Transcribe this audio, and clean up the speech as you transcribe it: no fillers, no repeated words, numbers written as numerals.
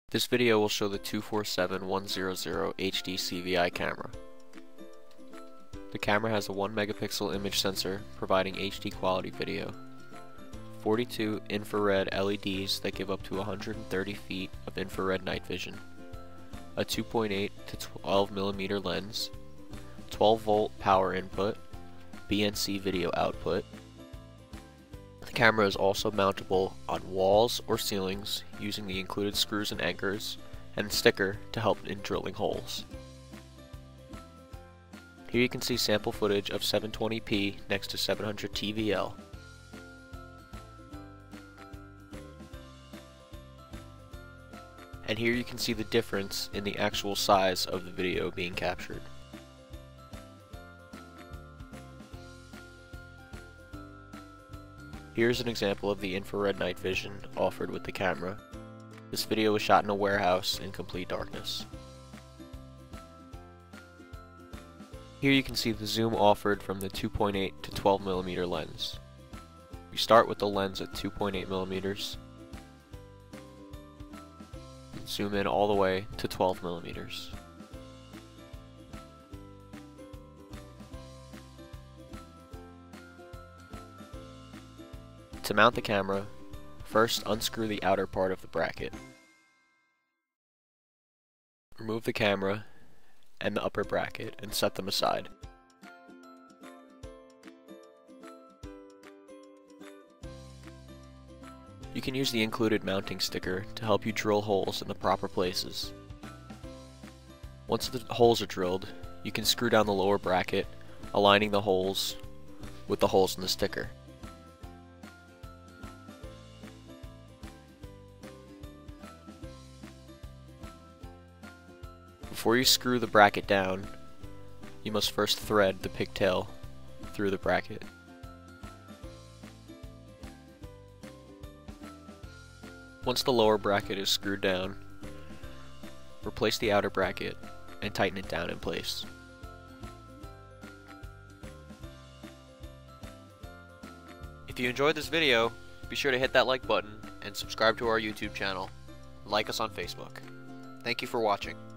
This video will show the 247100 HD CVI camera. The camera has a 1 megapixel image sensor providing HD quality video, 42 infrared LEDs that give up to 130 feet of infrared night vision, a 2.8 to 12 millimeter lens, 12 volt power input, BNC video output. The camera is also mountable on walls or ceilings using the included screws and anchors and sticker to help in drilling holes. Here you can see sample footage of 720p next to 700 TVL. And here you can see the difference in the actual size of the video being captured. Here's an example of the infrared night vision offered with the camera. This video was shot in a warehouse in complete darkness. Here you can see the zoom offered from the 2.8 to 12 millimeter lens. We start with the lens at 2.8 millimeters. Zoom in all the way to 12 millimeters. To mount the camera, first unscrew the outer part of the bracket. Remove the camera and the upper bracket and set them aside. You can use the included mounting sticker to help you drill holes in the proper places. Once the holes are drilled, you can screw down the lower bracket, aligning the holes with the holes in the sticker. Before you screw the bracket down, you must first thread the pigtail through the bracket. Once the lower bracket is screwed down, replace the outer bracket and tighten it down in place. If you enjoyed this video, be sure to hit that like button and subscribe to our YouTube channel. Like us on Facebook. Thank you for watching.